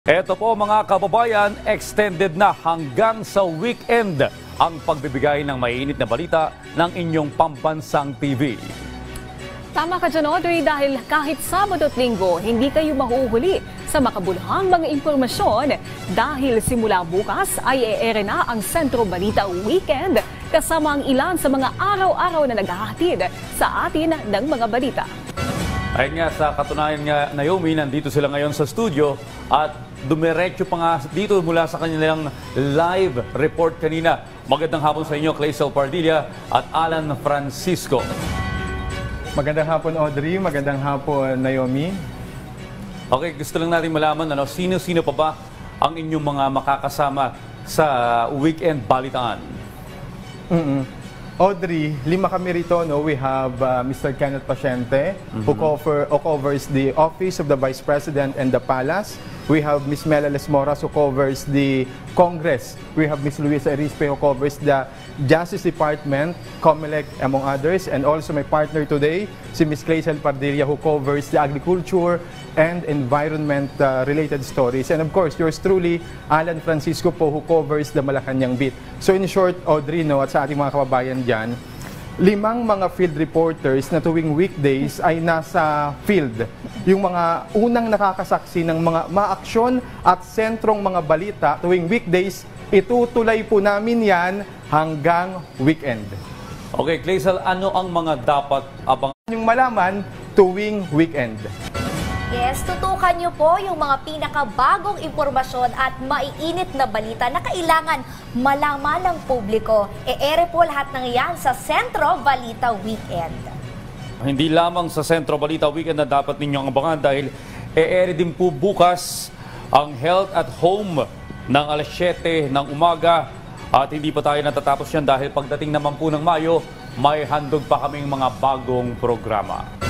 Eto po mga kababayan, extended na hanggang sa weekend ang pagbibigay ng mainit na balita ng inyong pambansang TV. Tama ka dyan, Audrey, dahil kahit Sabado at Linggo, hindi kayo mahuhuli sa makabuluhang mga impormasyon dahil simula bukas ay e-ere na ang Sentro Balita Weekend kasama ang ilan sa mga araw-araw na naghahatid sa atin ng mga balita. Ayun nga, sa katunayan nga, Naomi, nandito sila ngayon sa studio at dumiretso pa nga dito mula sa kanilang live report kanina. Magandang hapon sa inyo, Clazel Pardilla at Alan Francisco. Magandang hapon, Audrey. Magandang hapon, Naomi. Okay, gusto lang natin malaman, sino-sino pa ba ang inyong mga makakasama sa weekend balitaan? Audrey, 5 kami rito. No? We have Mr. Kenneth Paciente, who covers the Office of the Vice President and the Palace. We have Ms. Mela Lesmoras, who covers the Congress. We have Ms. Luisa Erispe, who covers the Justice Department, COMELEC, among others. And also my partner today, si Ms. Clazel Pardilla, who covers the agriculture and environment-related stories. And of course, yours truly, Alan Francisco po, who covers the Malacanang beat. So in short, Audrey, no, at sa ating mga kababayan dyan, 5 mga field reporters na tuwing weekdays ay nasa field. Yung mga unang nakakasaksi ng mga maaksyon at sentrong mga balita tuwing weekdays, itutulay po namin yan hanggang weekend. Okay, Clazel, ano ang mga dapat abangan yung malaman tuwing weekend? Yes, tutukan niyo po yung mga pinakabagong impormasyon at maiinit na balita na kailangan malaman ng publiko. E-ere po lahat ng yan sa Sentro Balita Weekend. Hindi lamang sa Sentro Balita Weekend na dapat ninyong abangan dahil e-ere din po bukas ang Health at Home ng alas 7 ng umaga. At hindi pa tayo natatapos yan dahil pagdating naman po ng Mayo, may handog pa kaming mga bagong programa.